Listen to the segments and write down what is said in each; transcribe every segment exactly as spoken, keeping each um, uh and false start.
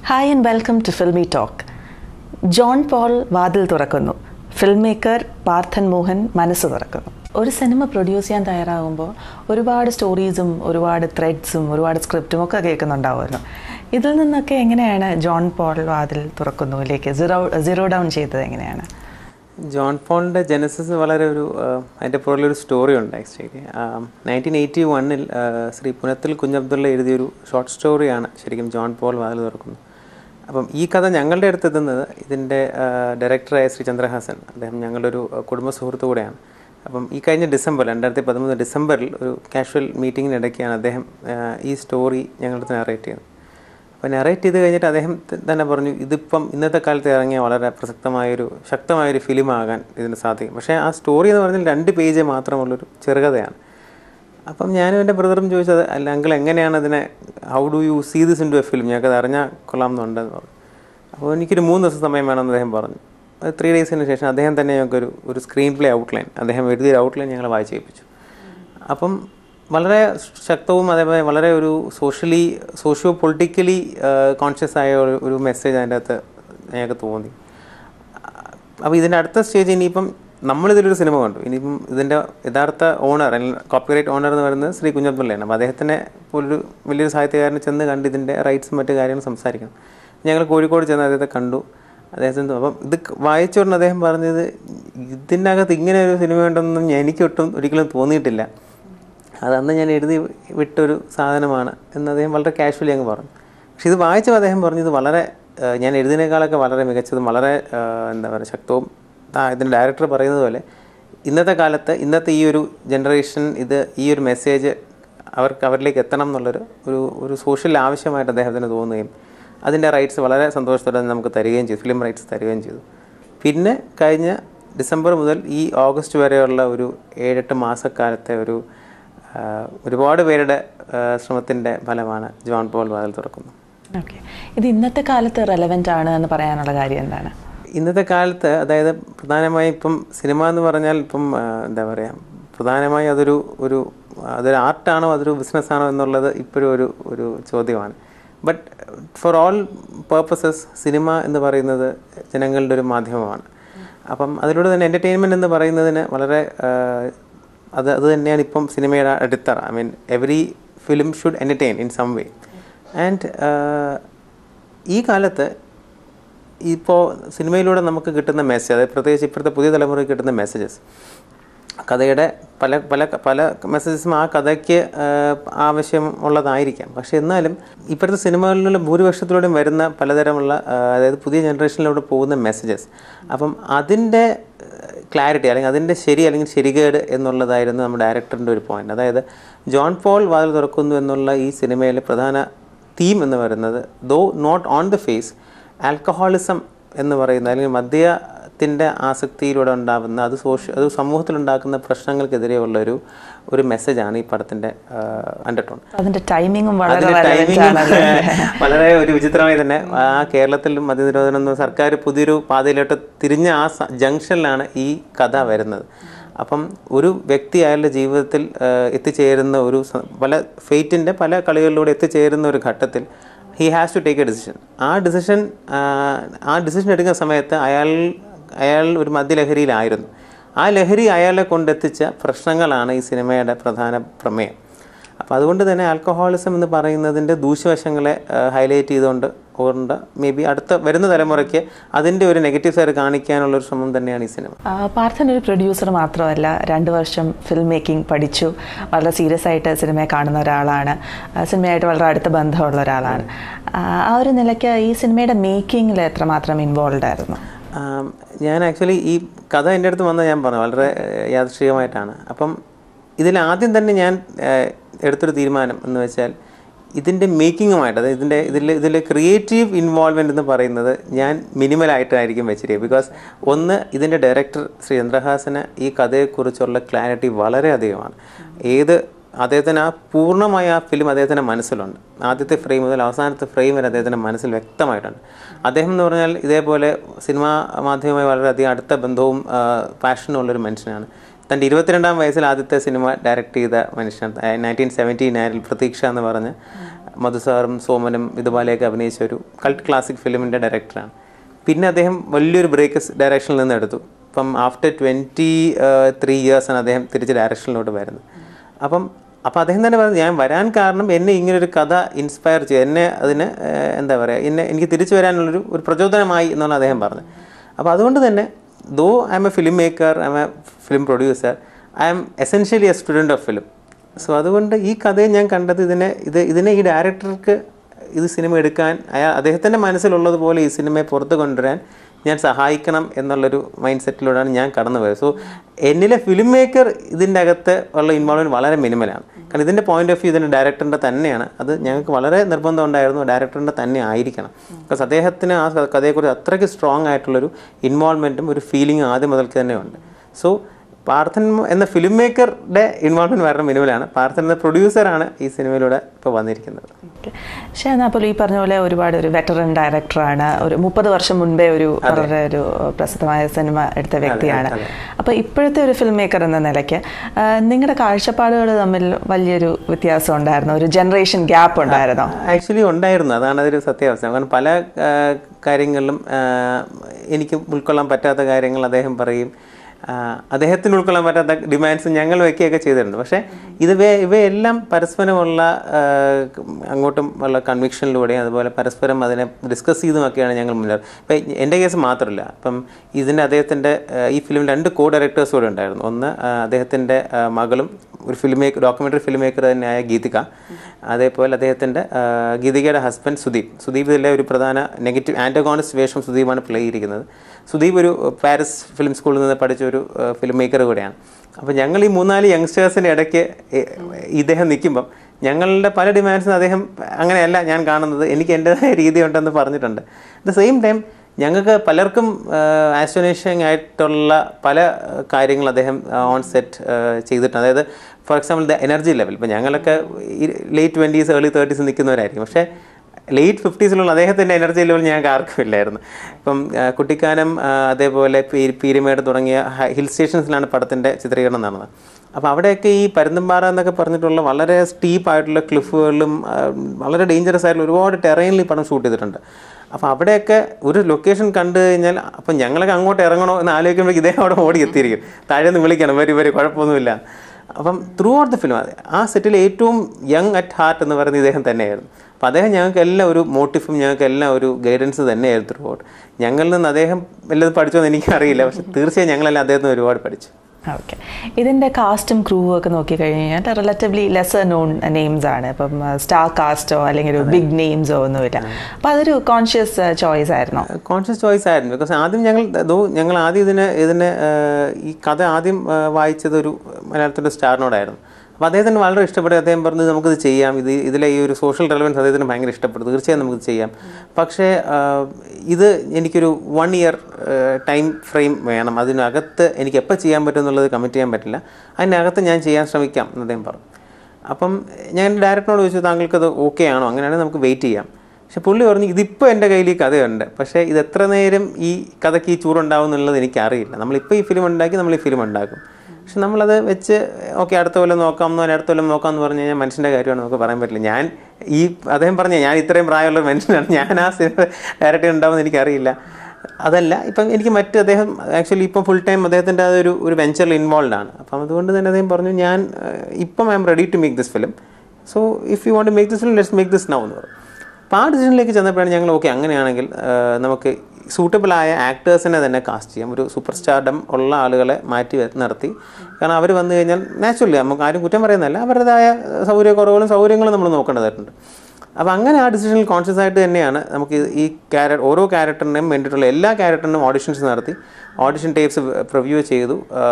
Hi and welcome to Filmi Talk. John Paul Vadil Thurakkunnu. Filmmaker Parthan Mohan Manasu Thurakkunnu. ഒരു cinema produce ചെയ്യാൻ തയ്യാറാകുമ്പോൾ ഒരുപാട് സ്റ്റോറീസും ഒരുപാട് ത്രെഡ്സും ഒരുപാട് സ്ക്രിപ്റ്റും ഒക്കെ കേൾക്കുന്നുണ്ടാവുമല്ലോ. ഇതിൽ നിന്നൊക്കെ എങ്ങനെയാണ് ജോൺ പോൾ വാതിൽ തുറക്കുന്നുവിലേക്ക് സീറോ സീറോ ഡൗൺ ചെയ്തത് എങ്ങനെയാണ്? ജോൺ പോളിൻ്റെ ജനസിസ് വളരെ ഒരു അതിൻ്റെ പുറകിലൊരു സ്റ്റോറി ഉണ്ട്. ആക്ച്വലി നയൻറ്റീൻ എയ്റ്റി വണ്ണിൽ ശ്രീ പുനത്തിൽ കുഞ്ഞബ്ദുള്ള എഴുതിയൊരു ഷോർട്ട് സ്റ്റോറിയാണ് ശരിക്കും ജോൺ പോൾ വാതിൽ തുറക്കുന്നത്. അപ്പം ഈ കഥ ഞങ്ങളുടെ അടുത്ത് എത്തുന്നത് ഇതിൻ്റെ ഡയറക്ടറായ ശ്രീ ചന്ദ്രഹാസൻ, അദ്ദേഹം ഞങ്ങളുടെ ഒരു കുടുംബ സുഹൃത്തു കൂടെയാണ്. അപ്പം ഈ കഴിഞ്ഞ ഡിസംബർ രണ്ടായിരത്തി പതിമൂന്ന് ഡിസംബറിൽ ഒരു കാഷ്വൽ മീറ്റിങ്ങിനിടയ്ക്കാണ് അദ്ദേഹം ഈ സ്റ്റോറി ഞങ്ങളുടെ അടുത്ത് നറേറ്റ് ചെയ്യുന്നത്. അപ്പോൾ നറേറ്റ് ചെയ്ത് കഴിഞ്ഞിട്ട് അദ്ദേഹം തന്നെ പറഞ്ഞു, ഇതിപ്പം ഇന്നത്തെ കാലത്ത് ഇറങ്ങിയ വളരെ പ്രസക്തമായൊരു ശക്തമായൊരു ഫിലിമാകാൻ ഇതിന് സാധിക്കും. പക്ഷേ ആ സ്റ്റോറി എന്ന് പറഞ്ഞാൽ രണ്ട് പേജ് മാത്രമുള്ളൊരു ചെറുകഥയാണ്. അപ്പം ഞാനും എൻ്റെ ബ്രദറും ചോദിച്ചത്, അല്ല അങ്കിൾ എങ്ങനെയാണ് അതിനെ, how do you see this into a film, ഞങ്ങൾക്കത് അറിഞ്ഞാൽ കൊള്ളാമെന്നുണ്ടെന്ന് പറഞ്ഞു. അപ്പോൾ എനിക്കൊരു മൂന്ന് ദിവസം സമയം വേണമെന്ന് അദ്ദേഹം പറഞ്ഞു. ത്രീ ഡേയ്സിന് ശേഷം അദ്ദേഹം തന്നെ ഞങ്ങൾക്കൊരു ഒരു സ്ക്രീൻ പ്ലേ ഔട്ട്ലൈൻ, അദ്ദേഹം എഴുതിയൊരു ഔട്ട്ലൈൻ ഞങ്ങൾ വായിച്ച് കേൾപ്പിച്ചു. അപ്പം വളരെ ശക്തവും അതേപോലെ വളരെ ഒരു സോഷ്യലി സോഷ്യോ പൊളിറ്റിക്കലി കോൺഷ്യസ് ആയ ഒരു മെസ്സേജ് അതിൻ്റെ അകത്ത് ഞങ്ങൾക്ക് തോന്നി. അപ്പോൾ ഇതിൻ്റെ അടുത്ത സ്റ്റേജ് ഇനിയിപ്പം നമ്മളിതിലൊരു സിനിമ കണ്ടു, ഇനിയിപ്പം ഇതിൻ്റെ യഥാർത്ഥ ഓണർ കോപ്പിറൈറ്റ് ഓണർ എന്ന് പറയുന്നത് ശ്രീ കുഞ്ഞബ്ദുള്ളയാണ്. അപ്പോൾ അദ്ദേഹത്തിനെ പോലൊരു വലിയൊരു സാഹിത്യകാരനെ ചെന്ന് കണ്ട് ഇതിൻ്റെ റൈറ്റ്സും മറ്റു കാര്യങ്ങളും സംസാരിക്കണം. ഞങ്ങൾ കോഴിക്കോട് ചെന്ന് അദ്ദേഹത്തെ കണ്ടു. അദ്ദേഹത്തിന് അപ്പം ഇത് വായിച്ചുകൊണ്ട് അദ്ദേഹം പറഞ്ഞത്, ഇതിനകത്ത് ഇങ്ങനെ ഒരു സിനിമ ഉണ്ടെന്നും എനിക്ക് ഒട്ടും ഒരിക്കലും തോന്നിയിട്ടില്ല, അതന്ന് ഞാൻ എഴുതി വിട്ടൊരു സാധനമാണ് എന്ന് അദ്ദേഹം വളരെ കാഷ്വലി അങ്ങ് പറഞ്ഞു. പക്ഷെ ഇത് വായിച്ചപ്പോൾ അദ്ദേഹം പറഞ്ഞു, ഇത് വളരെ ഞാൻ എഴുതിനേക്കാളൊക്കെ വളരെ മികച്ചതും വളരെ എന്താ പറയുക ശക്തവും, ഇതിൻ്റെ ഡയറക്ടർ പറയുന്നത് പോലെ ഇന്നത്തെ കാലത്ത് ഇന്നത്തെ ഈ ഒരു ജനറേഷൻ ഇത് ഈ ഒരു മെസ്സേജ് അവർക്ക് അവരിലേക്ക് എത്തണം എന്നുള്ളൊരു ഒരു ഒരു സോഷ്യൽ ആവശ്യമായിട്ട് അദ്ദേഹത്തിന് തോന്നുകയും അതിൻ്റെ റൈറ്റ്സ് വളരെ സന്തോഷത്തോടെ നമുക്ക് തരികയും ചെയ്തു, ഫിലിം റൈറ്റ്സ് തരികയും ചെയ്തു. പിന്നെ കഴിഞ്ഞ ഡിസംബർ മുതൽ ഈ ഓഗസ്റ്റ് വരെയുള്ള ഒരു ഏഴെട്ട് മാസക്കാലത്തെ ഒരു ഒരുപാട് പേരുടെ ശ്രമത്തിൻ്റെ ഫലമാണ് ജോൺ പോൾ വാതിൽ തുറക്കുന്നത്. ഓക്കെ, ഇത് ഇന്നത്തെ കാലത്ത് റെലവൻ്റ് ആണ് എന്ന് പറയാനുള്ള കാര്യം എന്താണ്? ഇന്നത്തെ കാലത്ത് അതായത് പ്രധാനമായും ഇപ്പം സിനിമ എന്ന് പറഞ്ഞാൽ ഇപ്പം എന്താ പറയുക, പ്രധാനമായും അതൊരു ഒരു അതൊരു ആർട്ടാണോ അതൊരു ബിസിനസ്സാണോ എന്നുള്ളത് ഇപ്പോഴും ഒരു ഒരു ചോദ്യമാണ്. But for all purposes cinema എന്ന് പറയുന്നത് ജനങ്ങളുടെ ഒരു മാധ്യമമാണ്. അപ്പം അതിലൂടെ തന്നെ എൻ്റർടൈൻമെൻറ്റ് എന്ന് പറയുന്നതിന് വളരെ അത് അത് തന്നെയാണ് ഇപ്പം സിനിമയുടെ അടിത്തറ. I mean every film should entertain in some way. And ഈ കാലത്ത് ഇപ്പോൾ സിനിമയിലൂടെ നമുക്ക് കിട്ടുന്ന മെസ്സേജ്, അതായത് പ്രത്യേകിച്ച് ഇപ്പോഴത്തെ പുതിയ തലമുറയ്ക്ക് കിട്ടുന്ന മെസ്സേജസ്, കഥയുടെ പല പല പല മെസ്സേജസും ആ കഥയ്ക്ക് ആവശ്യമുള്ളതായിരിക്കാം. പക്ഷെ എന്നാലും ഇപ്പോഴത്തെ സിനിമകളിലുള്ള ഭൂരിപക്ഷത്തിലൂടെയും വരുന്ന പലതരമുള്ള അതായത് പുതിയ ജനറേഷനിലൂടെ പോകുന്ന മെസ്സേജസ്, അപ്പം അതിൻ്റെ ക്ലാരിറ്റി അല്ലെങ്കിൽ അതിൻ്റെ ശരി അല്ലെങ്കിൽ ശരികേട് എന്നുള്ളതായിരുന്നു നമ്മുടെ ഡയറക്ടറിൻ്റെ ഒരു പോയിൻ്റ്. അതായത് ജോൺ പോൾ വാതിൽ തുറക്കുന്നു എന്നുള്ള ഈ സിനിമയിലെ പ്രധാന തീം എന്ന് പറയുന്നത്, though not on the face, alcoholism എന്ന് പറയുന്ന അല്ലെങ്കിൽ മദ്യത്തിൻ്റെ ആസക്തിയിലൂടെ ഉണ്ടാകുന്ന അത് സോഷ്യ അത് സമൂഹത്തിലുണ്ടാക്കുന്ന പ്രശ്നങ്ങൾക്കെതിരെയുള്ള ഒരു ഒരു മെസ്സേജാണ് ഈ പടത്തിൻ്റെ അണ്ടർടോൺ. അതിൻ്റെ ടൈമിങ്ങും വളരെ ഒരു വിചിത്രമായി തന്നെ ആ കേരളത്തിലും മദ്യനിരോധനം സർക്കാർ പുതിയൊരു പാതയിലോട്ട് തിരിഞ്ഞ ആ ജംഗ്ഷനിലാണ് ഈ കഥ വരുന്നത്. അപ്പം ഒരു വ്യക്തി അയാളുടെ ജീവിതത്തിൽ എത്തിച്ചേരുന്ന ഒരു പല ഫെയ്റ്റിൻ്റെ പല കളികളിലൂടെ എത്തിച്ചേരുന്ന ഒരു ഘട്ടത്തിൽ he has to take a decision. ആ ഡിസിഷൻ ആ ഡിസിഷൻ എടുക്കുന്ന സമയത്ത് അയാൾ അയാൾ ഒരു മദ്യലഹരിയിലായിരുന്നു. ആ ലഹരി അയാളെ കൊണ്ടെത്തിച്ച പ്രശ്നങ്ങളാണ് ഈ സിനിമയുടെ പ്രധാന പ്രമേയം. അപ്പോൾ അതുകൊണ്ട് തന്നെ ആൽക്കഹോളിസം എന്ന് പറയുന്നതിൻ്റെ ദൂഷ്യവശങ്ങളെ ഹൈലൈറ്റ് ചെയ്തുകൊണ്ട് കൊണ്ട് മേ ബി അടുത്ത വരുന്ന തലമുറയ്ക്ക് അതിൻ്റെ ഒരു നെഗറ്റീവ് സൈഡ് കാണിക്കാനുള്ളൊരു ശ്രമം തന്നെയാണ് ഈ സിനിമ. പാർത്ഥൻ ഒരു പ്രൊഡ്യൂസർ മാത്രമല്ല, രണ്ട് വർഷം ഫിലിം മേക്കിംഗ് പഠിച്ചു, വളരെ സീരിയസ് ആയിട്ട് സിനിമയെ കാണുന്ന ഒരാളാണ്, സിനിമയായിട്ട് വളരെ അടുത്ത ബന്ധമുള്ള ഒരാളാണ്. ആ ഒരു നിലയ്ക്ക് ഈ സിനിമയുടെ മേക്കിങ്ങിൽ എത്രമാത്രം ഇൻവോൾവ് ആയിരുന്നു? ഞാൻ ആക്ച്വലി ഈ കഥ എൻ്റെ അടുത്ത് വന്നത് ഞാൻ പറഞ്ഞു വളരെ യാദൃശ്ചികമായിട്ടാണ്. അപ്പം ഇതിലാദ്യം തന്നെ ഞാൻ എടുത്തൊരു തീരുമാനം എന്ന് വെച്ചാൽ ഇതിൻ്റെ മേക്കിങ്ങുമായിട്ട്, അതായത് ഇതിൻ്റെ ഇതിൽ ഇതിലെ ക്രിയേറ്റീവ് ഇൻവോൾവ്മെൻ്റ് എന്ന് പറയുന്നത് ഞാൻ മിനിമലായിട്ടായിരിക്കും വെച്ചിരിക്കുക. ബിക്കോസ് ഒന്ന്, ഇതിൻ്റെ ഡയറക്ടർ ശ്രീ ചന്ദ്രഹാസന് ഈ കഥയെക്കുറിച്ചുള്ള ക്ലാരിറ്റി വളരെ അധികമാണ്. ഏത് അദ്ദേഹത്തിന് ആ പൂർണ്ണമായ ആ ഫിലിം അദ്ദേഹത്തിൻ്റെ മനസ്സിലുണ്ട്. ആദ്യത്തെ ഫ്രെയിം മുതൽ അവസാനത്തെ ഫ്രെയിം വരെ അദ്ദേഹത്തിൻ്റെ മനസ്സിൽ വ്യക്തമായിട്ടുണ്ട്. അദ്ദേഹം എന്ന് പറഞ്ഞാൽ ഇതേപോലെ സിനിമാ മാധ്യമവുമായി വളരെയധികം അടുത്ത ബന്ധവും പാഷനും ഉള്ളൊരു മനുഷ്യനാണ്. തൻ്റെ ഇരുപത്തിരണ്ടാം വയസ്സിൽ ആദ്യത്തെ സിനിമ ഡയറക്റ്റ് ചെയ്ത മനുഷ്യൻ, നയൻറ്റീൻ സെവൻറ്റി നയനിൽ പ്രതീക്ഷ എന്ന് പറഞ്ഞ് മധുസാറും സോമനും ഇതുപോലെയൊക്കെ അഭിനയിച്ച ഒരു കൾട്ട് ക്ലാസിക് ഫിലിമിൻ്റെ ഡയറക്ടറാണ്. പിന്നെ അദ്ദേഹം വലിയൊരു ബ്രേക്ക് ഡയറക്ഷനിൽ നിന്ന് എടുത്തു. അപ്പം ആഫ്റ്റർ ട്വൻറ്റി ത്രീ ഇയേഴ്സാണ് അദ്ദേഹം തിരിച്ച് ഡയറക്ഷനിലോട്ട് വരുന്നത്. അപ്പം അപ്പോൾ അദ്ദേഹം തന്നെ പറഞ്ഞു, ഞാൻ വരാൻ കാരണം എന്നെ ഇങ്ങനൊരു കഥ ഇൻസ്പയർ ചെയ്തു, എന്നെ അതിന് എന്താ പറയുക, എന്നെ എനിക്ക് തിരിച്ചു വരാനുള്ളൊരു ഒരു പ്രചോദനമായി എന്നാണ് അദ്ദേഹം പറഞ്ഞത്. അപ്പോൾ അതുകൊണ്ട് തന്നെ though I'm a film maker, I'm a film producer, I'm essentially a student of film. So അതുകൊണ്ട് ഈ കഥയെ ഞാൻ കണ്ടത് ഇതിനെ ഇത് ഇതിനെ ഈ ഡയറക്ടർക്ക് ഇത് സിനിമ എടുക്കാൻ അയാൾ അദ്ദേഹത്തിൻ്റെ മനസ്സിലുള്ളതുപോലെ ഈ സിനിമയെ പുറത്ത് കൊണ്ടുവരാൻ ഞാൻ സഹായിക്കണം എന്നുള്ളൊരു മൈൻഡ് സെറ്റിലൂടെയാണ് ഞാൻ കടന്നു പോയത്. സോ എന്നിലെ ഫിലിം മേക്കർ ഇതിൻ്റെ അകത്ത് ഉള്ള ഇൻവോൾവ്മെൻറ്റ് വളരെ മിനിമലാണ്. കാരണം ഇതിൻ്റെ പോയിന്റ് ഓഫ് വ്യൂ ഇതിൻ്റെ ഡയറക്ടറിൻ്റെ തന്നെയാണ്. അത് ഞങ്ങൾക്ക് വളരെ നിർബന്ധം ഉണ്ടായിരുന്നു, ഡയറക്ടറിൻ്റെ തന്നെ ആയിരിക്കണം. ബിക്കോസ് അദ്ദേഹത്തിന് ആ കഥയെക്കുറിച്ച് അത്രയ്ക്ക് സ്ട്രോങ് ആയിട്ടുള്ളൊരു ഇൻവോൾവ്മെൻറ്റും ഒരു ഫീലിംഗും ആദ്യം മുതൽക്ക് തന്നെ ഉണ്ട്. സോ പാർത്ഥൻ എന്ന ഫിലിം മേക്കറുടെ ഇൻവോൾവ്മെൻറ്റ് വളരെ മിനിമലാണ്. പാർത്ഥൻ എന്ന പ്രൊഡ്യൂസറാണ് ഈ സിനിമയിലൂടെ ഇപ്പോൾ വന്നിരിക്കുന്നത്. പക്ഷേ എന്നാൽ പോലും ഈ പറഞ്ഞ പോലെ ഒരുപാട് ഒരു വെറ്ററൻ ഡയറക്ടറാണ്, ഒരു മുപ്പത് വർഷം മുൻപേ ഒരു വളരെ ഒരു പ്രസിദ്ധമായ സിനിമ എടുത്ത വ്യക്തിയാണ്. അപ്പോൾ ഇപ്പോഴത്തെ ഒരു ഫിലിം മേക്കർ എന്ന നിലയ്ക്ക് നിങ്ങളുടെ കാഴ്ചപ്പാടുകൾ തമ്മിൽ വലിയൊരു വ്യത്യാസം ഉണ്ടായിരുന്നു, ഒരു ജനറേഷൻ ഗ്യാപ്പ് ഉണ്ടായിരുന്നോ? ആക്ച്വലി ഉണ്ടായിരുന്നു, അതാണ് അതൊരു സത്യാവസ്ഥ. കാരണം പല കാര്യങ്ങളിലും എനിക്ക് ഉൾക്കൊള്ളാൻ പറ്റാത്ത കാര്യങ്ങൾ അദ്ദേഹം പറയും, അദ്ദേഹത്തിന് ഉൾക്കൊള്ളാൻ പറ്റാത്ത ഡിമാൻഡ്സ് ഞങ്ങൾ വയ്ക്കുകയൊക്കെ ചെയ്തിട്ടുണ്ട്. പക്ഷേ ഇത് ഇവയെല്ലാം പരസ്പരമുള്ള അങ്ങോട്ടും ഉള്ള കൺവിക്ഷനിലൂടെയും അതുപോലെ പരസ്പരം അതിനെ ഡിസ്കസ് ചെയ്തുമൊക്കെയാണ് ഞങ്ങൾ മുന്നേറുന്നത്. ഇപ്പം എൻ്റെ കേസ് മാത്രമല്ല, ഇപ്പം ഇതിൻ്റെ അദ്ദേഹത്തിൻ്റെ ഈ ഫിലിം രണ്ട് കോ ഡയറക്ടേഴ്സ് കൂടെ ഉണ്ടായിരുന്നു. ഒന്ന് അദ്ദേഹത്തിൻ്റെ മകളും ഒരു film maker documentary film maker തന്നെയായ ഗീതിക, അതേപോലെ അദ്ദേഹത്തിൻ്റെ ഗീതികയുടെ ഹസ്ബൻഡ് സുദീപ്. സുദീപ് ഇതിലെ ഒരു പ്രധാന നെഗറ്റീവ് ആൻറ്റഗോണിസ്റ്റ് വേഷം സുദീപാണ് പ്ലേ ചെയ്തിരിക്കുന്നത്. സുദീപ് ഒരു പാരീസ് ഫിലിം സ്കൂളിൽ നിന്ന് പഠിച്ച ഒരു ഫിലിം മേക്കർ കൂടെയാണ്. അപ്പോൾ ഞങ്ങൾ ഈ മൂന്നാല് യങ്സ്റ്റേഴ്സിൻ്റെ ഇടയ്ക്ക് ഇദ്ദേഹം നിൽക്കുമ്പം ഞങ്ങളുടെ പല ഡിമാൻഡ്സും അദ്ദേഹം അങ്ങനെയല്ല ഞാൻ കാണുന്നത്, എനിക്ക് എൻ്റെതായ രീതി ഉണ്ടെന്ന് പറഞ്ഞിട്ടുണ്ട്. അറ്റ് ദ സെയിം ടൈം ഞങ്ങൾക്ക് പലർക്കും ആസ്റ്റോണിഷിംഗ് ആയിട്ടുള്ള പല കാര്യങ്ങൾ അദ്ദേഹം ഓൺ സെറ്റ് ചെയ്തിട്ടുണ്ട്. അതായത് for example the energy level. ഇപ്പോൾ ഞങ്ങളൊക്കെ ലേറ്റ് ട്വൻറ്റീസ് ഏർലി തേർട്ടീസ് നിൽക്കുന്നവരായിരിക്കും, പക്ഷേ ലേറ്റ് ഫിഫ്റ്റീസിലുള്ള അദ്ദേഹത്തിൻ്റെ എനർജി ലെവൽ ഞങ്ങൾക്ക് ആർക്കും ഇല്ലായിരുന്നു. ഇപ്പം കുട്ടിക്കാനം അതേപോലെ പീരിമേട് തുടങ്ങിയ ഹിൽ സ്റ്റേഷൻസിലാണ് പടത്തിൻ്റെ ചിത്രീകരണം നടന്നത്. അപ്പോൾ അവിടെയൊക്കെ ഈ പരുന്തുംപാറ എന്നൊക്കെ പറഞ്ഞിട്ടുള്ള വളരെ സ്റ്റീപ്പായിട്ടുള്ള ക്ലിഫുകളിലും വളരെ ഡേഞ്ചറസ് ആയിട്ടുള്ള ഒരുപാട് ടെറൈനിൽ ഈ പടം ഷൂട്ട് ചെയ്തിട്ടുണ്ട്. അപ്പോൾ അവിടെയൊക്കെ ഒരു ലൊക്കേഷൻ കണ്ടു കഴിഞ്ഞാൽ അപ്പം ഞങ്ങളൊക്കെ അങ്ങോട്ട് ഇറങ്ങണോ എന്ന് ആലോചിക്കുമ്പോഴേക്ക് ഇദ്ദേഹം അവിടെ ഓടി എത്തിയിരിക്കും, താഴെ നിന്ന് വിളിക്കണം വരി വരി കുഴപ്പമൊന്നുമില്ല. അപ്പം ത്രൂ ഔട്ട് ദ ഫിലിം ആ സെറ്റിൽ ഏറ്റവും യങ് അറ്റ് ഹാർട്ട് എന്ന് പറയുന്ന ഇദ്ദേഹം തന്നെയായിരുന്നു. അപ്പോൾ അദ്ദേഹം ഞങ്ങൾക്ക് എല്ലാം ഒരു മോട്ടീഫും ഞങ്ങൾക്ക് എല്ലാം ഒരു ഗൈഡൻസ് തന്നെയായിരുന്നു ത്രൂ ഔട്ട്. ഞങ്ങളിൽ നിന്ന് അദ്ദേഹം വല്ലതും പഠിച്ചോന്ന് എനിക്കറിയില്ല, പക്ഷെ തീർച്ചയായും ഞങ്ങളെല്ലാം അദ്ദേഹത്തിന് ഒരുപാട് പഠിച്ചു. ഓക്കെ, ഇതിൻ്റെ കാസ്റ്റും ക്രൂവും ഒക്കെ നോക്കിക്കഴിഞ്ഞ് കഴിഞ്ഞാൽ റിലേറ്റീവ്ലി ലെസർ നോൺ നെയിംസ് ആണ്. ഇപ്പം സ്റ്റാർ കാസ്റ്റോ അല്ലെങ്കിൽ ഒരു ബിഗ് നെയിംസോ ഒന്നുമില്ല. അപ്പോൾ അതൊരു കോൺഷ്യസ് ചോയ്സ് ആയിരുന്നോ? കോൺഷ്യസ് ചോയ്സ് ആയിരുന്നു. ബിക്കോസ് ആദ്യം ഞങ്ങൾ ദോ ഞങ്ങൾ ആദ്യം ഇതിന് ഇതിന് ഈ കഥ ആദ്യം വായിച്ചത് ഒരു മലയാളത്തിൻ്റെ സ്റ്റാറിനോടായിരുന്നു. അപ്പോൾ അദ്ദേഹത്തിന് വളരെ ഇഷ്ടപ്പെട്ടു. അദ്ദേഹം പറഞ്ഞു നമുക്കിത് ചെയ്യാം, ഇത് ഇതിലെ ഈ ഒരു സോഷ്യൽ റെലവൻസ് അദ്ദേഹത്തിന് ഭയങ്കര ഇഷ്ടപ്പെട്ടു, തീർച്ചയായും നമുക്കിത് ചെയ്യാം. പക്ഷേ ഇത് എനിക്കൊരു വൺ ഇയർ ടൈം ഫ്രെയിം വേണം, അതിനകത്ത് എനിക്ക് എപ്പോൾ ചെയ്യാൻ പറ്റും എന്നുള്ളത് കമ്മിറ്റ് ചെയ്യാൻ പറ്റില്ല, അതിനകത്ത് ഞാൻ ചെയ്യാൻ ശ്രമിക്കാം എന്ന് അദ്ദേഹം പറഞ്ഞു. അപ്പം ഞാൻ ഡയറക്ടറിനോട് ചോദിച്ചു താങ്കൾക്കത് ഓക്കെ ആണോ, അങ്ങനെയാണെങ്കിൽ നമുക്ക് വെയിറ്റ് ചെയ്യാം. പക്ഷെ പുള്ളി പറഞ്ഞു ഇതിപ്പോൾ എൻ്റെ കയ്യിൽ ഈ കഥയുണ്ട്, പക്ഷേ ഇത് എത്ര നേരം ഈ കഥയ്ക്ക് ഈ ചൂടുണ്ടാവും എന്നുള്ളത് എനിക്കറിയില്ല. നമ്മളിപ്പോൾ ഈ ഫിലിം ഉണ്ടാക്കി നമ്മൾ ഈ ഫിലിം ഉണ്ടാക്കും, പക്ഷെ നമ്മളത് വെച്ച് ഓക്കെ അടുത്ത കൊല്ലം നോക്കാം എന്നോ അടുത്ത കൊല്ലം നോക്കാം എന്ന് പറഞ്ഞു കഴിഞ്ഞാൽ മനുഷ്യൻ്റെ കാര്യമാണ്, നമുക്ക് പറയാൻ പറ്റില്ല. ഞാൻ ഈ അദ്ദേഹം പറഞ്ഞ ഞാൻ ഇത്രയും പ്രായമുള്ള മനുഷ്യനാണ്, ഞാൻ ആ സിനിമ ഡയറക്റ്റ് ഉണ്ടാവുമെന്ന് എനിക്കറിയില്ല. അതല്ല ഇപ്പം എനിക്ക് മറ്റ് അദ്ദേഹം ആക്ച്വലി ഇപ്പം ഫുൾ ടൈം അദ്ദേഹത്തിൻ്റെ അതൊരു ഒരു വെഞ്ചറിൽ ഇൻവോൾവ് ആണ്. അപ്പം അതുകൊണ്ട് തന്നെ അദ്ദേഹം പറഞ്ഞു ഞാൻ ഇപ്പം I'm ready to make this film, so if you want to make this film let's make this now എന്ന് പറഞ്ഞു. അപ്പോൾ ആ ഡിസിഷനിലേക്ക് ചെന്നപ്പോഴാണ് ഞങ്ങൾ ഓക്കെ അങ്ങനെയാണെങ്കിൽ നമുക്ക് സൂട്ടബിളായ ആക്ടേഴ്സിനെ തന്നെ കാസ്റ്റ് ചെയ്യാം, ഒരു സൂപ്പർ സ്റ്റാർഡം ഉള്ള ആളുകളെ മാറ്റി നിർത്തി. കാരണം അവർ വന്നു കഴിഞ്ഞാൽ നാച്ചുറലി നമുക്ക് ആരും കുറ്റം പറയുന്നതല്ല, അവരുടേതായ സൗകര്യക്കുറവുകളും സൗകര്യങ്ങളും നമ്മൾ നോക്കേണ്ടതായിട്ടുണ്ട്. അപ്പോൾ അങ്ങനെ ആ ഡിസിഷനിൽ കോൺഷ്യസ് ആയിട്ട് തന്നെയാണ് നമുക്ക് ഈ ക്യാരക്ടർ ഓരോ ക്യാരക്ടറിനും വേണ്ടിയിട്ടുള്ള എല്ലാ ക്യാരക്ടറിനും ഓഡിഷൻസ് നടത്തി ഓഡിഷൻ ടേപ്സ് പ്രിവ്യൂ ചെയ്തു.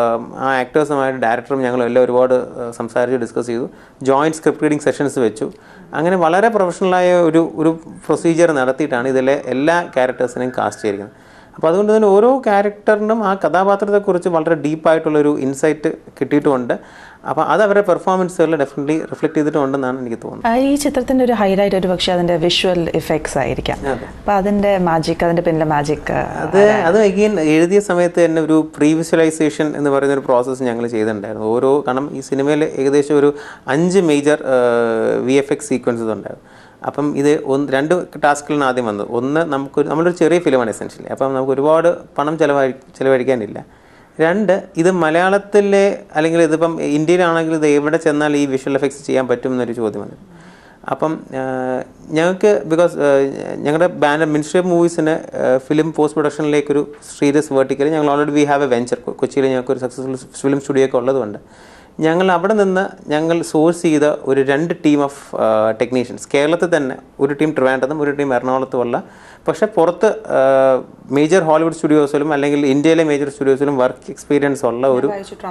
ആ ആക്ടേഴ്സുമായിട്ട് ഡയറക്ടറും ഞങ്ങളും എല്ലാം ഒരുപാട് സംസാരിച്ച് ഡിസ്കസ് ചെയ്തു. ജോയിൻറ്റ് സ്ക്രിപ്റ്റ് റീഡിംഗ് സെഷൻസ് വെച്ചു. അങ്ങനെ വളരെ പ്രൊഫഷണലായ ഒരു ഒരു പ്രൊസീജിയർ നടത്തിയിട്ടാണ് ഇതിലെ എല്ലാ ക്യാരക്ടേഴ്സിനെയും കാസ്റ്റ് ചെയ്തിരിക്കുന്നത്. അപ്പോൾ അതുകൊണ്ട് തന്നെ ഓരോ ക്യാരക്ടറിനും ആ കഥാപാത്രത്തെക്കുറിച്ച് വളരെ ഡീപ്പായിട്ടുള്ളൊരു ഇൻസൈറ്റ് കിട്ടിയിട്ടുമുണ്ട്. അപ്പോൾ അത് അവരുടെ പെർഫോമൻസുകളിൽ ഡെഫിനറ്റ്ലി റിഫ്ലക്ട് ചെയ്തിട്ടുണ്ടെന്നാണ് എനിക്ക് തോന്നുന്നത്. ഈ ചിത്രത്തിൻ്റെ ഒരു ഹൈലൈറ്റ് ഒരു പക്ഷേ അതിൻ്റെ വിഷ്വൽ ഇഫക്ട്സ് ആയിരിക്കാം. അപ്പോൾ അതിൻ്റെ മാജിക്, അതിൻ്റെ പിന്നിലെ മാജിക് അത് അത് അഗെയിൻ എഴുതിയ സമയത്ത് തന്നെ ഒരു പ്രീ വിഷ്വലൈസേഷൻ എന്ന് പറയുന്ന ഒരു പ്രോസസ്സ് ഞങ്ങൾ ചെയ്തിട്ടുണ്ടായിരുന്നു. ഓരോ കാരണം ഈ സിനിമയിൽ ഏകദേശം ഒരു അഞ്ച് major V F X sequences ഉണ്ടായിരുന്നു. അപ്പം ഇത് ഒന്ന് രണ്ട് ടാസ്കുകളാണ് ആദ്യം വന്നത്. ഒന്ന് നമുക്ക് നമ്മളൊരു ചെറിയ ഫിലിമാണ് എസെൻഷ്യലി, അപ്പം നമുക്ക് ഒരുപാട് പണം ചിലവഴി ചിലവഴിക്കാനില്ല. രണ്ട്, ഇത് മലയാളത്തിലെ അല്ലെങ്കിൽ ഇതിപ്പം ഇന്ത്യയിലാണെങ്കിൽ ഇത് എവിടെ ചെന്നാൽ ഈ വിഷ്വൽ എഫക്ട്സ് ചെയ്യാൻ പറ്റും എന്നൊരു ചോദ്യമാണ്. അപ്പം ഞങ്ങൾക്ക് ബിക്കോസ് ഞങ്ങളുടെ ബാനർ മിനിസ്ട്രി ഓഫ് മൂവീസിന് ഫിലിം പോസ്റ്റ് പ്രൊഡക്ഷനിലേക്കൊരു സീരിയസ് വേർട്ടിക്കൽ ഞങ്ങൾ already we have a venture. കൊച്ചിയിൽ ഞങ്ങൾക്കൊരു സക്സസ്ഫുൾ ഫിലിം സ്റ്റുഡിയോ ഒക്കെ ഉള്ളതുകൊണ്ട് ഞങ്ങൾ അവിടെ നിന്ന് ഞങ്ങൾ സോഴ്സ് ചെയ്ത ഒരു രണ്ട് ടീം ഓഫ് ടെക്നീഷ്യൻസ്, കേരളത്തിൽ തന്നെ ഒരു ടീം ട്രിവാൻഡ്രത്തും ഒരു ടീം എറണാകുളത്തുമുള്ള, പക്ഷേ പുറത്ത് മേജർ ഹോളിവുഡ് സ്റ്റുഡിയോസിലും അല്ലെങ്കിൽ ഇന്ത്യയിലെ മേജർ സ്റ്റുഡിയോസിലും വർക്ക് എക്സ്പീരിയൻസ് ഉള്ള ഒരു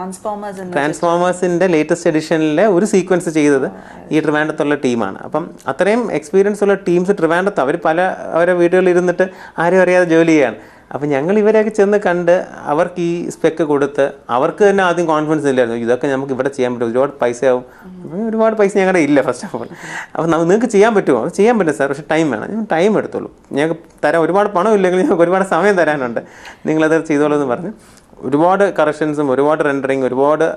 ട്രാൻസ്ഫോമേഴ്സിൻ്റെ ലേറ്റസ്റ്റ് എഡിഷനിലെ ഒരു സീക്വൻസ് ചെയ്തത് ഈ ട്രിവാൻഡ്രത്തുള്ള ടീമാണ്. അപ്പം അത്രയും എക്സ്പീരിയൻസ് ഉള്ള ടീംസ് ട്രിവാൻഡ്രത്ത് അവർ പല അവരെ വീടുകളിൽ ഇരുന്നിട്ട് ആരും അറിയാതെ ജോലി ചെയ്യാണ്. അപ്പം ഞങ്ങൾ ഇവരെയൊക്കെ ചെന്ന് കണ്ട് അവർക്ക് ഈ സ്പെക്ക് കൊടുത്ത് അവർക്ക് തന്നെ ആദ്യം കോൺഫിഡൻസ് ഇല്ലായിരുന്നു, ഇതൊക്കെ നമുക്ക് ഇവിടെ ചെയ്യാൻ പറ്റും, ഒരുപാട് പൈസയാവും. ഒരുപാട് പൈസ ഞങ്ങളുടെ ഇല്ല ഫസ്റ്റ് ഓഫ് ഓൾ. അപ്പം നമുക്ക് നിങ്ങൾക്ക് ചെയ്യാൻ പറ്റുമോ? അത് ചെയ്യാൻ പറ്റും സാർ, പക്ഷേ ടൈം വേണം. ഞാൻ ടൈം എടുത്തോളൂ, ഞങ്ങൾക്ക് തരാൻ ഒരുപാട് പണം ഇല്ലെങ്കിൽ ഞങ്ങൾക്ക് ഒരുപാട് സമയം തരാനുണ്ട്, നിങ്ങളത് ചെയ്തോളൂ എന്ന് പറഞ്ഞ് ഒരുപാട് കറക്ഷൻസും ഒരുപാട് റെൻഡറിങ് ഒരുപാട്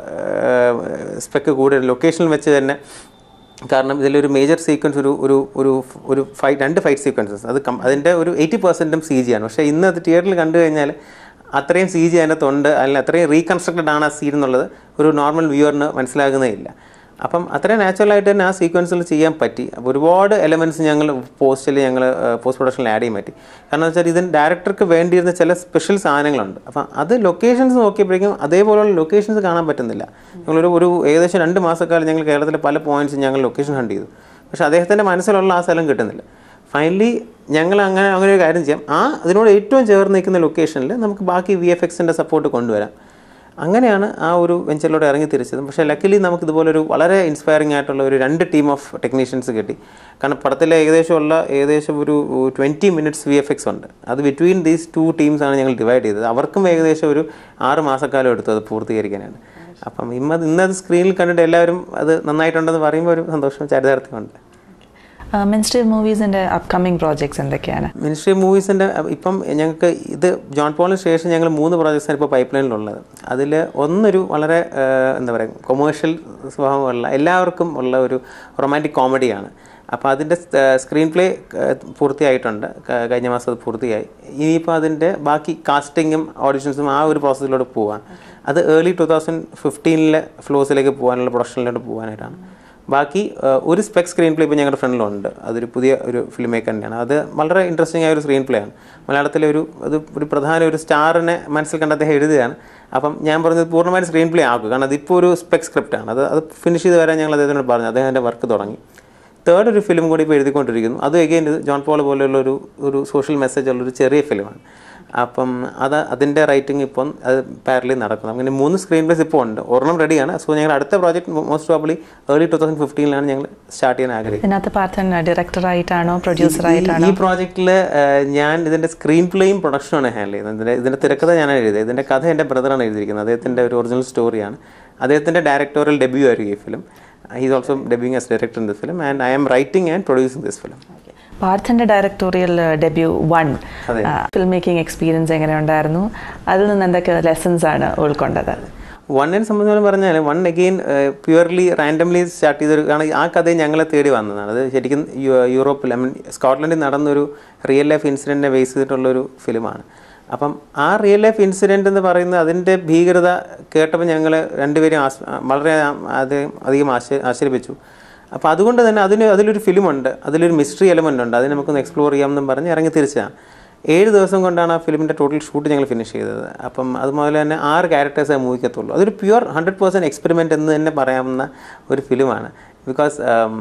സ്പെക്ക് കൂടുതൽ ലൊക്കേഷനിൽ വെച്ച് തന്നെ. കാരണം ഇതിലൊരു മേജർ സീക്വൻസ് ഒരു ഒരു ഒരു ഒരു ഫൈറ്റ് രണ്ട് ഫൈറ്റ് സീക്വൻസസ് അത് കം അതിൻ്റെ ഒരു എയ്റ്റി പെർസെൻറ്റും സി ജി ആണ്. പക്ഷേ ഇന്ന് അത് തിയേറ്ററിൽ കണ്ടു കഴിഞ്ഞാൽ അത്രയും സി ജി അതിനകത്തുണ്ട്, അല്ലെങ്കിൽ അത്രയും റീകൺസ്ട്രക്റ്റഡ് ആണ് ആ സീൻ എന്നുള്ളത് ഒരു നോർമൽ വ്യൂവറിന് മനസ്സിലാകുന്നേ ഇല്ല. അപ്പം അത്രയും നാച്ചുറലായിട്ട് തന്നെ ആ സീക്വൻസിൽ ചെയ്യാൻ പറ്റി. അപ്പോൾ ഒരുപാട് എലമെൻറ്റ്സ് ഞങ്ങൾ പോസ്റ്റിൽ ഞങ്ങൾ പോസ്റ്റ് പ്രൊഡക്ഷനിൽ ആഡ് ചെയ്യാൻ പറ്റി. കാരണം എന്ന് വെച്ചാൽ ഇതിന് ഡയറക്ടർക്ക് വേണ്ടിയിരുന്ന ചില സ്പെഷ്യൽ സാധനങ്ങളുണ്ട്. അപ്പം അത് ലൊക്കേഷൻസ് നോക്കിയപ്പോഴേക്കും അതേപോലെയുള്ള ലൊക്കേഷൻസ് കാണാൻ പറ്റുന്നില്ല. ഞങ്ങളൊരു ഒരു ഏകദേശം രണ്ട് മാസക്കാലം ഞങ്ങൾ കേരളത്തിലെ പല പോയിൻറ്റ്സും ഞങ്ങൾ ലൊക്കേഷൻ ഹണ്ട് ചെയ്തു, പക്ഷേ അദ്ദേഹത്തിൻ്റെ മനസ്സിലുള്ള ആ സ്ഥലം കിട്ടുന്നില്ല. ഫൈനലി ഞങ്ങൾ അങ്ങനെ അങ്ങനെ ഒരു കാര്യം ചെയ്യാം, ആ അതിനോട് ഏറ്റവും ചേർന്ന് നിൽക്കുന്ന ലൊക്കേഷനിൽ നമുക്ക് ബാക്കി വി എഫ് എക്സിൻ്റെ സപ്പോർട്ട് കൊണ്ടുവരാം. അങ്ങനെയാണ് ആ ഒരു വെഞ്ചറിലൂടെ ഇറങ്ങി തിരിച്ചതും. പക്ഷേ ലക്കിലി നമുക്ക് ഇതുപോലൊരു വളരെ ഇൻസ്പയറിംഗ് ആയിട്ടുള്ള ഒരു രണ്ട് ടീം ഓഫ് ടെക്നീഷ്യൻസ് കിട്ടി. കാരണം പടത്തിലെ ഏകദേശം ഉള്ള ഏകദേശം ഒരു twenty minutes V F X ഉണ്ട്. അത് ബിറ്റ്വീൻ ദീസ് ടു ടീംസാണ് ഞങ്ങൾ ഡിവൈഡ് ചെയ്തത്. അവർക്കും ഏകദേശം ഒരു ആറ് മാസക്കാലം എടുത്തു അത് പൂർത്തീകരിക്കാനാണ്. അപ്പം ഇന്നത് ഇന്നത് സ്ക്രീനിൽ കണ്ടിട്ട് എല്ലാവരും അത് നന്നായിട്ടുണ്ടെന്ന് പറയുമ്പോൾ ഒരു സന്തോഷം ചരിതാർത്ഥ്യമുണ്ട്. മിനിസ്ട്രി ഓഫ് മൂവീസിൻ്റെ അപ്കമിങ് പ്രോജക്ട്സ് എന്തൊക്കെയാണ്? മിനിസ്ട്രി ഓഫ് മൂവീസിൻ്റെ ഇപ്പം ഞങ്ങൾക്ക് ഇത് ജോൺ പോളിന് ശേഷം ഞങ്ങൾ മൂന്ന് പ്രോജക്ട്സാണ് ഇപ്പോൾ പൈപ്പ് ലൈനിലുള്ളത്. അതിൽ ഒന്നൊരു വളരെ എന്താ പറയുക കൊമേഴ്ഷ്യൽ സ്വഭാവമുള്ള എല്ലാവർക്കും ഉള്ള ഒരു റൊമാൻറ്റിക് കോമഡിയാണ്. അപ്പോൾ അതിൻ്റെ സ്ക്രീൻ പ്ലേ പൂർത്തിയായിട്ടുണ്ട്, കഴിഞ്ഞ മാസം അത് പൂർത്തിയായി. ഇനിയിപ്പോൾ അതിൻ്റെ ബാക്കി കാസ്റ്റിങ്ങും ഓഡിഷൻസും ആ ഒരു പ്രോസസ്സിലൂടെ പോവാൻ, അത് ഏർലി ടു തൗസൻഡ് ഫിഫ്റ്റീനിലെ ഫ്ലോസിലേക്ക് പോകാനുള്ള പ്രൊഡക്ഷനിലോട്ട് പോകാനായിട്ടാണ്. ബാക്കി ഒരു സ്പെക് സ്ക്രീൻ പ്ലേ ഇപ്പോൾ ഞങ്ങളുടെ ഫ്രണ്ടിലുണ്ട്. അതൊരു പുതിയ ഒരു ഫിലിം മേക്കർ തന്നെയാണ്. അത് വളരെ ഇൻട്രസ്റ്റിംഗ് ആയ ഒരു സ്ക്രീൻ പ്ലേ ആണ്. മലയാളത്തിലെ ഒരു അത് ഒരു പ്രധാന ഒരു സ്റ്റാറിനെ മനസ്സിൽ കണ്ട് അദ്ദേഹം എഴുതുകയാണ്. അപ്പം ഞാൻ പറഞ്ഞത് പൂർണ്ണമായിട്ട് സ്ക്രീൻ പ്ലേ ആക്കുക, കാരണം അതിപ്പോൾ ഒരു സ്പെക് സ്ക്രിപ്റ്റാണ്. അത് അത് ഫിനിഷ് ചെയ്ത് വരാൻ ഞങ്ങൾ അദ്ദേഹത്തിനോട് പറഞ്ഞു. അദ്ദേഹം എൻ്റെ വർക്ക് തുടങ്ങി. തേർഡ് ഒരു ഫിലിം കൂടി ഇപ്പോൾ എഴുതിക്കൊണ്ടിരിക്കുന്നു. അത് എഗെയിൻ ഇത് ജോൺ പോൾ പോലെയുള്ള ഒരു ഒരു സോഷ്യൽ മെസ്സേജ് ഉള്ളൊരു ചെറിയ ഫിലിമാണ്. അപ്പം അത് അതിൻ്റെ റൈറ്റിംഗ് ഇപ്പം അത് പാരലി നടക്കുന്നു. അങ്ങനെ മൂന്ന് സ്ക്രീൻ പ്ലേസ് ഇപ്പോൾ ഉണ്ട്, ഒരെണ്ണം റെഡിയാണ്. സോ ഞങ്ങൾ അടുത്ത project most probably early two thousand ഫിഫ്റ്റീനിലാണ് ഞങ്ങൾ സ്റ്റാർട്ട് ചെയ്യാൻ ആഗ്രഹിക്കുന്നത്. പാർത്ഥൻ ഡയറക്ടറായിട്ടാണോ പ്രൊഡ്യൂസറായിട്ടാണോ? ഈ പ്രോജക്റ്റിൽ ഞാൻ ഇതിൻ്റെ സ്ക്രീൻ പ്ലേയും പ്രൊഡക്ഷനുമാണ് ഹാൻഡിൽ ചെയ്യുന്നത്. ഇതിൻ്റെ ഇതിൻ്റെ തിരക്കഥ ഞാനാണ് എഴുതിയത്. ഇതിൻ്റെ കഥ എൻ്റെ ബ്രദറാണ് എഴുതിയിരിക്കുന്നത്. അദ്ദേഹത്തിൻ്റെ ഒരു ഒറിജിനൽ സ്റ്റോറിയാണ്. അദ്ദേഹത്തിൻ്റെ ഡയറക്ടോറിയൽ ഡെബ്യൂ ആയിരിക്കും ഈ film. He is also debuting as director in this film and I am writing and producing this film. പാർത്ഥൻ്റെ directorial debut one film making experience എങ്ങനെയുണ്ടായിരുന്നു? അതിൽ നിന്ന് എന്തൊക്കെ ലെസൺസ് ആണ് ഉൾക്കൊണ്ടത്? വണ്ണിനെ സംബന്ധിച്ച് പറഞ്ഞാൽ one again purely randomly start ചെയ്തൊരു, കാരണം ആ കഥയെ ഞങ്ങളെ തേടി വന്നതാണ്. അത് ശരിക്കും യൂറോപ്പിൽ ഐ മീൻ സ്കോട്ട്ലൻഡിൽ നടന്നൊരു റിയൽ ലൈഫ് ഇൻസിഡൻറ്റിനെ ബേസ് ചെയ്തിട്ടുള്ളൊരു ഫിലിമാണ്. അപ്പം ആ റിയൽ ലൈഫ് ഇൻസിഡൻറ്റ് എന്ന് പറയുന്നത് അതിൻ്റെ ഭീകരത കേട്ടപ്പോൾ ഞങ്ങൾ രണ്ടുപേരും ആസ് വളരെ അത് അധികം ആശ്ചര്യ ആശ്ചര്യപ്പിച്ചു. അപ്പോൾ അതുകൊണ്ട് തന്നെ അതിന് അതിലൊരു ഫിലിമുണ്ട്, അതിലൊരു മിസ്റ്ററി എലമെൻ്റ് ഉണ്ട്, അതിന് നമുക്കൊന്ന് എക്സ്പ്ലോർ ചെയ്യാമെന്നും പറഞ്ഞ് ഇറങ്ങി തിരിച്ചതാണ്. ഏഴ് ദിവസം കൊണ്ടാണ് ആ ഫിലിമിൻ്റെ ടോട്ടൽ ഷൂട്ട് ഞങ്ങൾ ഫിനിഷ് ചെയ്തത്. അപ്പം അതുപോലെ തന്നെ ആറ് ക്യാരക്ടേഴ്സേ മൂവിക്കത്തുള്ളൂ. അതൊരു പ്യുവർ ഹൺഡ്രഡ് പെർസെൻറ്റ് എക്സ്പെരിമെൻ്റ് എന്ന് തന്നെ പറയാവുന്ന ഒരു ഫിലിമാണ്. ബിക്കോസ്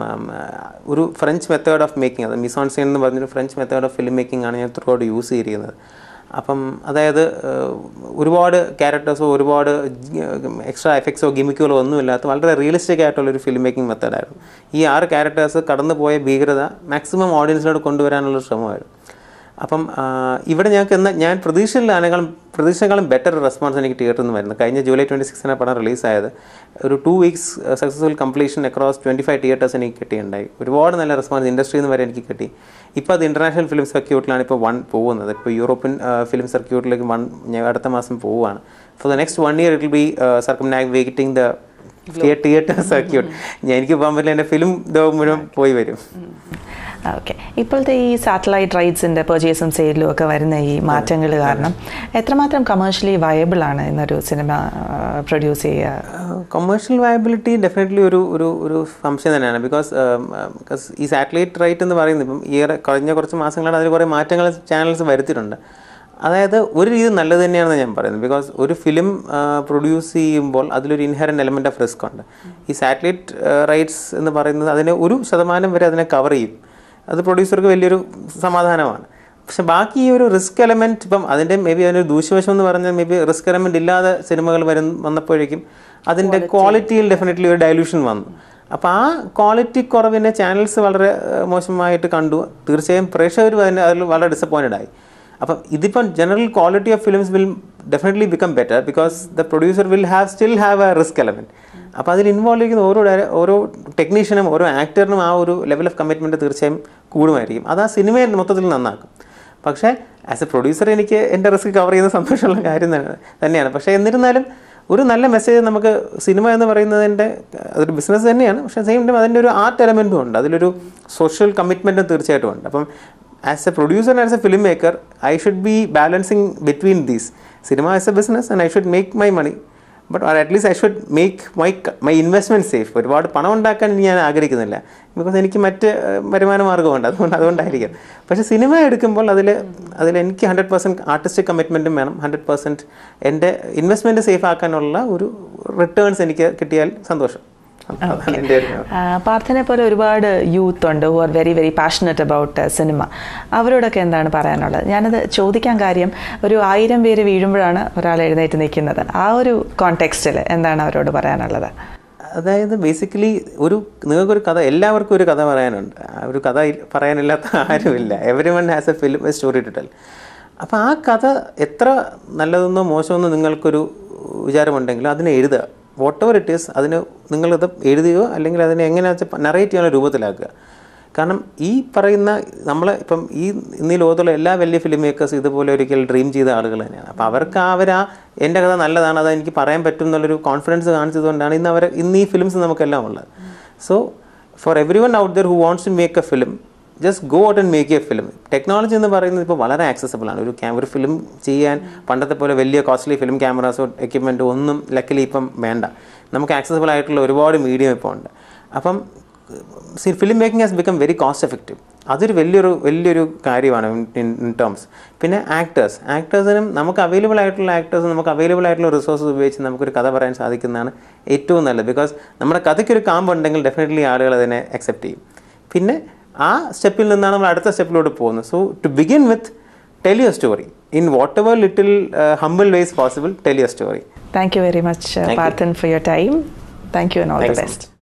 ഒരു ഫ്രഞ്ച് മെത്തേഡ് ഓഫ് മേക്കിംഗ്, അത് മിസ് ഓൺ സീൻ എന്ന് പറഞ്ഞൊരു French method of film making ആണ് ഞാൻ ത്രൂ ഔട്ട് യൂസ് ചെയ്തിരിക്കുന്നത്. അപ്പം അതായത് ഒരുപാട് ക്യാരക്ടേഴ്സോ ഒരുപാട് എക്സ്ട്രാ എഫക്ട്സോ ഗിമിക്കുകളോ ഒന്നുമില്ലാത്ത വളരെ റിയലിസ്റ്റിക് ആയിട്ടുള്ളൊരു ഫിലിം മേക്കിംഗ് മെത്തേഡായിരുന്നു. ഈ ആറ് ക്യാരക്ടേഴ്സ് കടന്നു പോയ ഭീകരത മാക്സിമം ഓഡിയൻസിനോട് കൊണ്ടുവരാനുള്ള ശ്രമമായിരുന്നു. അപ്പം ഇവിടെ ഞങ്ങൾക്ക് എന്നാൽ ഞാൻ പ്രതീക്ഷയിലാണെങ്കിലും പ്രതീക്ഷയെക്കാളും ബെറ്റർ റെസ്പോൺസ് എനിക്ക് തിയേറ്ററിൽ നിന്ന് വരുന്നത്. കഴിഞ്ഞ ജൂലൈ ട്വൻറ്റി സിക്സിന് പടം റിലീസായത് ഒരു two weeks successful completion across twenty five theatres എനിക്ക് കിട്ടിയിട്ടുണ്ടായി. ഒരുപാട് നല്ല റെസ്പോൺസ് ഇൻഡസ്ട്രിയിൽ നിന്ന് വരെ എനിക്ക് കിട്ടി. ഇപ്പോൾ അത് ഇൻ്റർനാഷണൽ ഫിലിം സർക്യൂട്ടിലാണ് ഇപ്പോൾ വൺ പോകുന്നത്. ഇപ്പോൾ യൂറോപ്യൻ ഫിലിം സർക്യൂട്ടിലേക്ക് വൺ അടുത്ത മാസം പോവുകയാണ്. For the next one year it will be circumnavigating the theatre circuit. എനിക്ക് പോകാൻ പറ്റില്ല, എൻ്റെ ഫിലിം മുഴുവൻ പോയി വരും. ഓക്കെ, ഇപ്പോഴത്തെ ഈ സാറ്റലൈറ്റ് റൈറ്റ്സിൻ്റെ പെർച്ചേസും സെയിലും ഒക്കെ വരുന്ന ഈ മാറ്റങ്ങൾ കാരണം എത്രമാത്രം കമേഴ്ഷ്യലി വയബിൾ ആണ് എന്നൊരു സിനിമ പ്രൊഡ്യൂസ് ചെയ്യുക? കൊമേഴ്ഷ്യൽ വയബിലിറ്റി ഡെഫിനറ്റ്ലി ഒരു ഒരു ഒരു സംശയം തന്നെയാണ്. ബിക്കോസ് ബിക്കോസ് ഈ സാറ്റലൈറ്റ് റൈറ്റ് എന്ന് പറയുന്നത് ഇപ്പം ഈ കഴിഞ്ഞ കുറച്ച് മാസങ്ങളാണ് അതിൽ കുറേ മാറ്റങ്ങൾ ചാനൽസ് വരുത്തിയിട്ടുണ്ട്. അതായത് ഒരു രീതി നല്ലത് തന്നെയാണെന്ന് ഞാൻ പറയുന്നത്. ബിക്കോസ് ഒരു ഫിലിം പ്രൊഡ്യൂസ് ചെയ്യുമ്പോൾ അതിലൊരു ഇൻഹെറൻറ്റ് എലമെൻറ്റ് ഓഫ് റിസ്ക് ഉണ്ട്. ഈ സാറ്റലൈറ്റ് റൈറ്റ്സ് എന്ന് പറയുന്നത് അതിനെ ഒരു ശതമാനം വരെ അതിനെ കവർ ചെയ്യും. അത് പ്രൊഡ്യൂസർക്ക് വലിയൊരു സമാധാനമാണ്. പക്ഷെ ബാക്കി ഈ ഒരു റിസ്ക് എലമെൻറ്റ്, ഇപ്പം അതിൻ്റെ മേ ബി അതിൻ്റെ ദൂഷ്യവശം എന്ന് പറഞ്ഞാൽ മേ ബി റിസ്ക് എലമെൻറ്റ് ഇല്ലാതെ സിനിമകൾ വരും വന്നപ്പോഴേക്കും അതിൻ്റെ ക്വാളിറ്റിയിൽ ഡെഫിനറ്റ്ലി ഒരു ഡയലൂഷൻ വന്നു. അപ്പോൾ ആ ക്വാളിറ്റി കുറവിനെ ചാനൽസ് വളരെ മോശമായിട്ട് കണ്ടു. തീർച്ചയായും പ്രേക്ഷകർ അതിന് അതിൽ വളരെ ഡിസപ്പോയിൻറ്റഡ് ആയി. അപ്പം ഇതിപ്പം general quality of films will definitely become better because the producer will have still have a risk element. അപ്പോൾ അതിൽ ഇൻവോൾവ് ചെയ്യുന്ന ഓരോ ഓരോ ടെക്നീഷ്യനും ഓരോ ആക്ടറിനും ആ ഒരു ലെവൽ ഓഫ് കമ്മിറ്റ്മെൻറ്റ് തീർച്ചയായും കൂടുമായിരിക്കും. അത് ആ സിനിമയെ മൊത്തത്തിൽ നന്നാക്കും. പക്ഷേ ആസ് എ പ്രൊഡ്യൂസർ എനിക്ക് എൻ്റെ റിസ്ക് കവർ ചെയ്യുന്ന സന്തോഷമുള്ള കാര്യം തന്നെയാണ്. പക്ഷേ എന്നിരുന്നാലും ഒരു നല്ല മെസ്സേജ് നമുക്ക് സിനിമ എന്ന് പറയുന്നതിൻ്റെ അതൊരു ബിസിനസ് തന്നെയാണ്. പക്ഷേ സെയിം ടൈം അതിൻ്റെ ഒരു ആർട്ട് എലമെൻറ്റും ഉണ്ട്, അതിലൊരു സോഷ്യൽ കമ്മിറ്റ്മെൻറ്റും തീർച്ചയായിട്ടും ഉണ്ട്. അപ്പം as a producer and as a filmmaker, I should be balancing between these. Cinema is a business and I should make my money, but or at least I should make my my investment safe. ഒരുപാട് പണം ഉണ്ടാക്കാൻ ഞാൻ ആഗ്രഹിക്കുന്നില്ല, because എനിക്ക് മറ്റ് വരുമാന മാർഗ്ഗമുണ്ട്, അതുകൊണ്ട് അതുകൊണ്ടായിരിക്കും. പക്ഷേ സിനിമ എടുക്കുമ്പോൾ അതിൽ അതിൽ എനിക്ക് ഹൺഡ്രഡ് പെർസെൻറ്റ് ആർട്ടിസ്റ്റിക് കമ്മിറ്റ്മെൻറ്റും വേണം. ഹൺഡ്രഡ് പെർസെൻറ്റ് എൻ്റെ ഇൻവെസ്റ്റ്മെൻറ്റ് സേഫ് ആക്കാനുള്ള ഒരു റിട്ടേൺസ് എനിക്ക് കിട്ടിയാൽ സന്തോഷം. പാർത്ഥനെ പോലെ ഒരുപാട് യൂത്ത് ഉണ്ട് who are very very passionate about cinema. അവരോടൊക്കെ എന്താണ് പറയാനുള്ളത്? ഞാനത് ചോദിക്കാൻ കാര്യം, ഒരു ആയിരം പേര് വീഴുമ്പോഴാണ് ഒരാൾ എഴുന്നേറ്റ് നിൽക്കുന്നത്. ആ ഒരു കോണ്ടെക്സ്റ്റിൽ എന്താണ് അവരോട് പറയാനുള്ളത്? അതായത് ബേസിക്കലി ഒരു നിങ്ങൾക്കൊരു കഥ, എല്ലാവർക്കും ഒരു കഥ പറയാനുണ്ട്. ഒരു കഥ പറയാനില്ലാത്ത ആരുമില്ല. Every one has a film, a story to tell. അപ്പോൾ ആ കഥ എത്ര നല്ലതെന്നോ മോശമെന്നോ നിങ്ങൾക്കൊരു വിചാരമുണ്ടെങ്കിലും അതിനെ എഴുതുക. വാട്ട് എവർ ഇറ്റ് ഈസ്, അതിന് നിങ്ങളത് എഴുതുകയോ അല്ലെങ്കിൽ അതിനെ എങ്ങനെയാ വെച്ചാൽ നറേറ്റ് ചെയ്യാനുള്ള രൂപത്തിലാക്കുക. കാരണം ഈ പറയുന്ന നമ്മൾ ഇപ്പം ഈ ഇന്നീ ലോകത്തുള്ള എല്ലാ വലിയ ഫിലിം മേക്കേഴ്സ് ഇതുപോലെ ഒരിക്കൽ ഡ്രീം ചെയ്ത ആളുകൾ തന്നെയാണ്. അപ്പോൾ അവർക്ക് അവർ ആ എൻ്റെ കഥ നല്ലതാണ്, അത് എനിക്ക് പറയാൻ പറ്റും എന്നുള്ളൊരു കോൺഫിഡൻസ് കാണിച്ചതുകൊണ്ടാണ് ഇന്ന് അവർ ഇന്ന് ഈ ഫിലിംസ് നമുക്കെല്ലാം ഉള്ളത്. So for every one out there who wants to make a film, just go out and make a film. Technology എന്ന് പറയുന്നത് ഇപ്പോൾ വളരെ ആക്സസിബിൾ ആണ്. ഒരു ക്യാമറ ഫിലിം ചെയ്യാൻ പണ്ടത്തെ പോലെ വലിയ കോസ്റ്റ്ലി ഫിലിം ക്യാമറാസോ എക്യുപ്മെൻറ്റോ ഒന്നും ലക്കിലി ഇപ്പം വേണ്ട. നമുക്ക് ആക്സസിബിൾ ആയിട്ടുള്ള ഒരുപാട് മീഡിയം ഇപ്പോൾ ഉണ്ട്. അപ്പം film making has become very cost effective. അതൊരു വലിയൊരു വലിയൊരു കാര്യമാണ് ഇൻ ഇൻ ടേംസ്. പിന്നെ ആക്ടേഴ്സ് ആക്ടേഴ്സിനും നമുക്ക് അവൈലബിൾ ആയിട്ടുള്ള ആക്ടേഴ്സ് നമുക്ക് അവൈലബിൾ ആയിട്ടുള്ള റിസോഴ്സസ് ഉപയോഗിച്ച് നമുക്കൊരു കഥ പറയാൻ സാധിക്കുന്നതാണ് ഏറ്റവും നല്ലത്. ബിക്കോസ് നമ്മുടെ കഥയ്ക്കൊരു കാമ്പുണ്ടെങ്കിൽ ഡെഫിനറ്റ്ലി ആളുകൾ അതിനെ അക്സെപ്റ്റ് ചെയ്യും. പിന്നെ ആ സ്റ്റെപ്പിൽ നിന്നാണ് നമ്മൾ അടുത്ത സ്റ്റെപ്പിലോട്ട് പോകുന്നത്. So to begin with, tell your story in what ever little humble ways possible. Tell your story. Thank you very much, uh, Parthan, for your time. Thank you and all Thanks the best. So